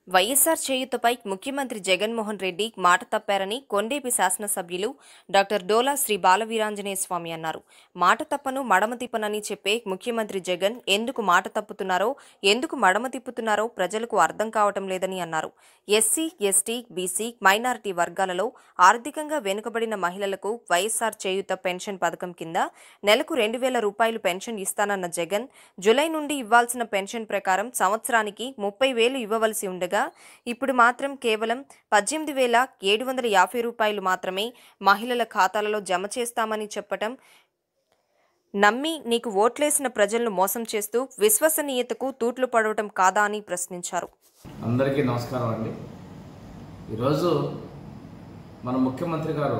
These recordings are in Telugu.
వైఎస్సార్ చేయూతపై ముఖ్యమంత్రి జగన్మోహన్ రెడ్డి మాట తప్పారని కొండేపి శాసనసభ్యులు డాక్టర్ డోలా శ్రీ బాలవీరాంజనేయ స్వామి అన్నారు. మాట తప్పను మడమ తిప్పనని చెప్పే ముఖ్యమంత్రి జగన్ ఎందుకు మాట తప్పుతున్నారో, ఎందుకు మడమ తిప్పుతున్నారో ప్రజలకు అర్థం కావటం లేదని అన్నారు. ఎస్సీ, ఎస్టీ, బీసీ, మైనారిటీ వర్గాలలో ఆర్థికంగా వెనుకబడిన మహిళలకు వైఎస్సార్ చేయూత పెన్షన్ పథకం కింద నెలకు 2,000 రూపాయలు పెన్షన్ ఇస్తానన్న జగన్ జులై నుండి ఇవ్వాల్సిన పెన్షన్ ప్రకారం సంవత్సరానికి 30,000 ఇవ్వవలసి ఉండగా ఇప్పుడు మాత్రం కేవలం 18,750 రూపాయలు మాత్రమే మహిళల ఖాతాలలో జమ చేస్తామని చెప్పటం నమ్మి నీకు ఓట్లేసిన ప్రజలను మోసం చేస్తూ విశ్వసనీయతకు తూట్లు పడవటం కాదా అని ప్రశ్నించారు. అందరికీ నమస్కారం అండి. ఈరోజు మన ముఖ్యమంత్రి గారు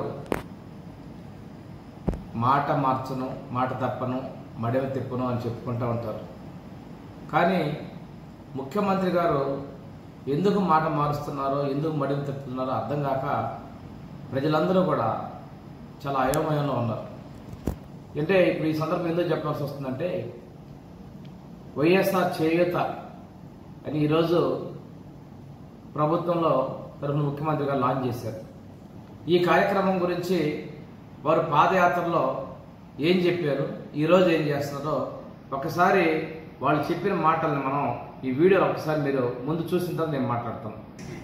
మాట మార్చను, మాట తప్పను, మడమ తిప్పను అని చెప్పుకుంటూ ఉంటారు. కానీ ముఖ్యమంత్రి గారు ఎందుకు మాట మారుస్తున్నారో, ఎందుకు మడమ తిప్పుతున్నారో అర్థం కాక ప్రజలందరూ కూడా చాలా అయోమయంలో ఉన్నారు. అంటే ఇప్పుడు ఈ సందర్భం ఎందుకు చెప్పాల్సి వస్తుందంటే, వైఎస్ఆర్ చేయూత అని ఈరోజు ప్రభుత్వంలో తరఫున ముఖ్యమంత్రి గారు లాంచ్ చేశారు. ఈ కార్యక్రమం గురించి వారు పాదయాత్రలో ఏం చెప్పారు, ఈరోజు ఏం చేస్తున్నారో ఒకసారి వాళ్ళు చెప్పిన మాటల్ని మనం ఈ వీడియోలో ఒకసారి మీరు ముందు చూసిన తర్వాత నేను మాట్లాడతాను.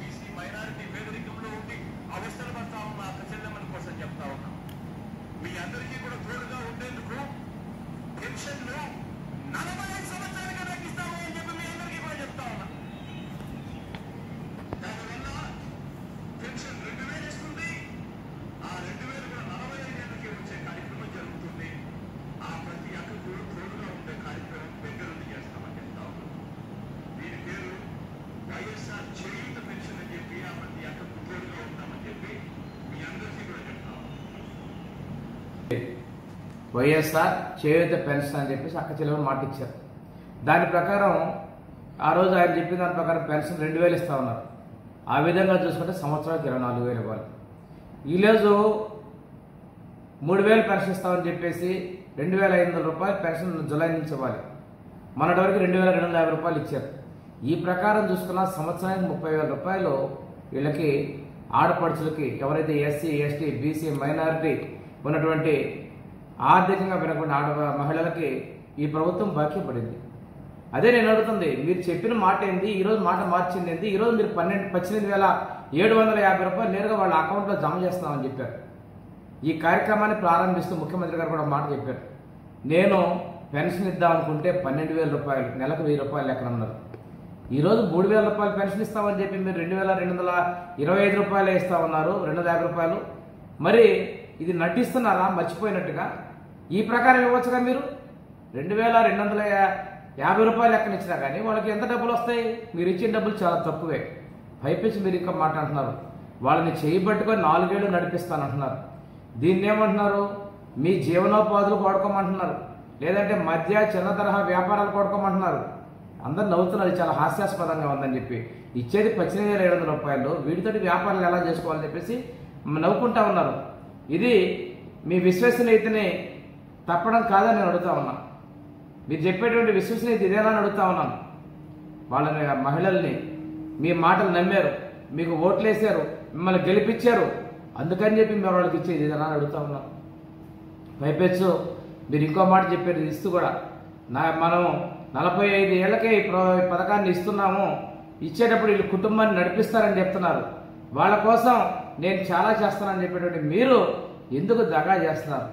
వైఎస్ఆర్ చేయూత పెన్షన్ అని చెప్పేసి అక్క చెల్లెలు మాట ఇచ్చారు. దాని ప్రకారం ఆ రోజు ఆయన చెప్పిన దాని ప్రకారం పెన్షన్ 2,000 ఇస్తా ఉన్నారు. ఆ విధంగా చూసుకుంటే సంవత్సరానికి 24,000 ఇవ్వాలి. ఈరోజు 3,000 పెన్షన్ ఇస్తామని చెప్పేసి 2,500 రూపాయలు పెన్షన్ జులై నుంచి ఇవ్వాలి. మొన్నటి వరకు 2,250 రూపాయలు ఇచ్చారు. ఈ ప్రకారం చూసుకున్న సంవత్సరానికి 30,000 రూపాయలు వీళ్ళకి ఆడపడుచులకి, ఎవరైతే ఎస్సీ, ఎస్టీ, బీసీ, మైనారిటీ ఉన్నటువంటి ఆర్థికంగా వెనకుండా మహిళలకి ఈ ప్రభుత్వం బాకీ పడింది. అదే నేను అడుగుతుంది, మీరు చెప్పిన మాట ఏంది, ఈరోజు మాట మార్చింది ఏంది? ఈరోజు మీరు 18,750 రూపాయలు నేరుగా వాళ్ళ అకౌంట్లో జమ చేస్తామని చెప్పారు. ఈ కార్యక్రమాన్ని ప్రారంభిస్తూ ముఖ్యమంత్రి గారు కూడా మాట చెప్పారు. నేను పెన్షన్ ఇద్దాం అనుకుంటే 12,000 రూపాయలు, నెలకు 1,000 రూపాయలు ఎక్కడ ఉన్నారు. ఈరోజు 3,000 రూపాయలు పెన్షన్ ఇస్తామని చెప్పి మీరు 2,225 రూపాయలు ఇస్తా ఉన్నారు, 250 రూపాయలు. మరి ఇది నటిస్తున్నారా మర్చిపోయినట్టుగా? ఈ ప్రకారం ఇవ్వచ్చుగా మీరు 2,250 రూపాయలు ఎక్కడ ఇచ్చినా కానీ వాళ్ళకి ఎంత డబ్బులు వస్తాయి? మీరు ఇచ్చిన డబ్బులు చాలా తక్కువే. పైపించి మీరు ఇంకా మాట అంటున్నారు, వాళ్ళని చేయబట్టుకొని 4 ఏళ్ళు నడిపిస్తానంటున్నారు. దీన్ని ఏమంటున్నారు? మీ జీవనోపాధులు వాడుకోమంటున్నారు, లేదంటే మధ్య చిన్న తరహా వ్యాపారాలు వాడుకోమంటున్నారు. అందరు నవ్వుతున్నారు, చాలా హాస్యాస్పదంగా ఉందని చెప్పి. ఇచ్చేది 18,700 రూపాయలు, వీటితోటి వ్యాపారాలు ఎలా చేసుకోవాలని చెప్పేసి నవ్వుకుంటా ఉన్నారు. ఇది మీ విశ్వసనీయతని తప్పడం కాదని నేను అడుగుతా ఉన్నాను. మీరు చెప్పేటువంటి విశ్వసనీయత ఇదేనా అని అడుగుతా ఉన్నాను. వాళ్ళని, మహిళల్ని మీ మాటలు నమ్మారు, మీకు ఓట్లేశారు, మిమ్మల్ని గెలిపించారు, అందుకని చెప్పి మీరు వాళ్ళకి ఇచ్చేది ఇదేనా అని అడుగుతా ఉన్నాను. పైపెచ్చు మీరు ఇంకో మాట చెప్పారు, ఇస్తూ కూడా మనం 45 ఏళ్లకే ఈ పథకాన్ని ఇస్తున్నాము, ఇచ్చేటప్పుడు వీళ్ళు కుటుంబాన్ని నడిపిస్తారని చెప్తున్నారు. వాళ్ళ కోసం నేను చాలా చేస్తానని చెప్పేటువంటి మీరు ఎందుకు దగా చేస్తున్నారు?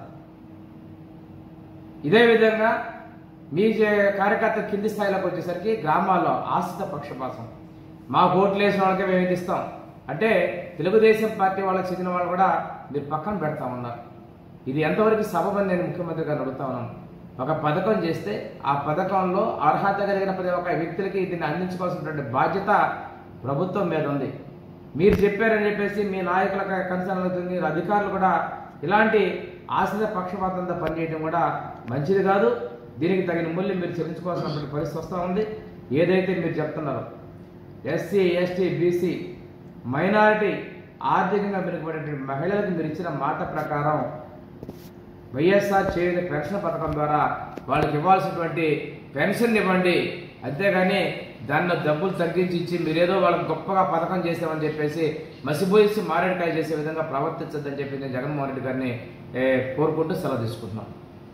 ఇదే విధంగా మీ కార్యకర్త కింది స్థాయిలోకి వచ్చేసరికి గ్రామాల్లో ఆశ్రిత పక్షపాతం, మా ఓట్లు వేసిన వాళ్ళకే మేము ఇది ఇస్తాం అంటే తెలుగుదేశం పార్టీ వాళ్ళకి చెందిన వాళ్ళు కూడా మీరు పక్కన పెడతా ఉన్నారు. ఇది ఎంతవరకు సబబని నేను ముఖ్యమంత్రి గారిని అడుగుతా ఉన్నాను. ఒక పథకం చేస్తే ఆ పథకంలో అర్హత కలిగిన ప్రతి ఒక్క వ్యక్తులకి దీన్ని అందించుకోవాల్సినటువంటి బాధ్యత ప్రభుత్వం మీద ఉంది. మీరు చెప్పారని చెప్పేసి మీ నాయకుల కన్సర్న్ అవుతుంది, అధికారులు కూడా ఇలాంటి ఆశ్రిత పక్షపాతంతో పనిచేయడం కూడా మంచిది కాదు. దీనికి తగిన మూల్యం మీరు చెల్లించుకోవాల్సినటువంటి పరిస్థితి వస్తూ ఉంది. ఏదైతే మీరు చెప్తున్నారో ఎస్సీ, ఎస్టీ, బీసీ, మైనారిటీ ఆర్థికంగా వెనుకబడినటువంటి మహిళలకు మీరు ఇచ్చిన మాట ప్రకారం వైఎస్ఆర్ చేయూత పెన్షన్ పథకం ద్వారా వాళ్ళకి ఇవ్వాల్సినటువంటి పెన్షన్ ఇవ్వండి, అంతేగాని దానిలో డబ్బులు తగ్గించి ఇచ్చి మీరేదో వాళ్ళకి గొప్పగా పథకం చేసామని చెప్పేసి మసిపోయేసి మారేడుకాయ చేసే విధంగా ప్రవర్తించద్దని చెప్పి నేను జగన్మోహన్ రెడ్డి గారిని కోరుకుంటూ సెలవు తీసుకుంటున్నాం.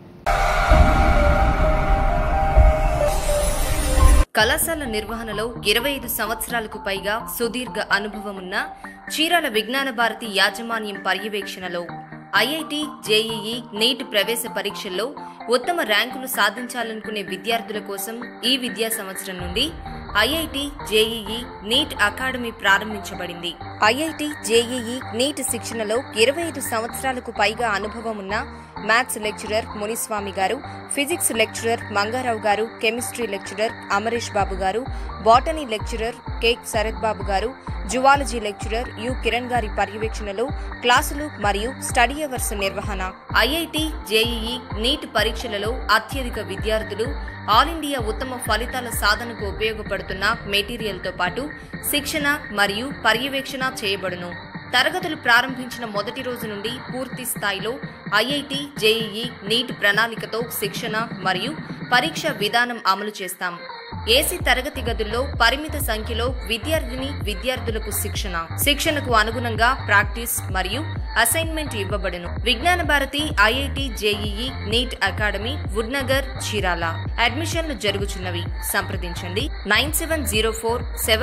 కళాశాల నిర్వహణలో 25 సంవత్సరాలకు పైగా సుదీర్ఘ అనుభవమున్న చీరాల విజ్ఞాన భారతి యాజమాన్యం పర్యవేక్షణలో ఐఐటి, జేఈఈ, నీట్ ప్రవేశ పరీక్షల్లో ఉత్తమ ర్యాంకులు సాధించాలనుకునే విద్యార్థుల కోసం ఈ విద్యా సంవత్సరం నుండి ఐఐటి, జేఈఈ, నీట్ అకాడమీ ప్రారంభించబడింది. ఐఐటి, జేఈఈ, నీట్ శిక్షణలో 25 సంవత్సరాలకు పైగా అనుభవం ఉన్న మ్యాథ్స్ లెక్చరర్ మునిస్వామి గారు, ఫిజిక్స్ లెక్చరర్ మంగారావు గారు, chemistry lecturer Amaresh Babu garu, botany lecturer K Sarath Babu garu, zoology lecturer U Kiran గారి పర్యవేక్షణలో క్లాసులు మరియు స్టడీ అవర్స్ నిర్వహణ. ఐఐటి, జేఈఈ, నీట్ పరీక్షలలో అత్యధిక విద్యార్థులు ఆల్ ఇండియా ఉత్తమ ఫలితాల సాధనకు ఉపయోగపడుతున్న మెటీరియల్తో పాటు శిక్షణ మరియు పర్యవేక్షణ చేయబడును. తరగతులు ప్రారంభించిన మొదటి రోజు నుండి పూర్తి స్థాయిలో ఐఐటి, జేఈఈ, నీట్ ప్రణాళికతో శిక్షణ మరియు పరీక్ష విధానం అమలు చేస్తాం. ఏసీ తరగతి గదుల్లో పరిమిత సంఖ్యలో విద్యార్థులకు శిక్షణకు అనుగుణంగా ప్రాక్టీస్ మరియు అసైన్మెంట్ ఇవ్వబడును. Vignana Bharathi IIT, JEE, NEET academy, Woodnagar, Chirala. అడ్మిషన్లు జరుగుచున్నవి. సంప్రదించండి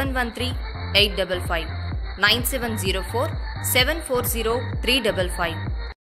9704713855, 9704740355.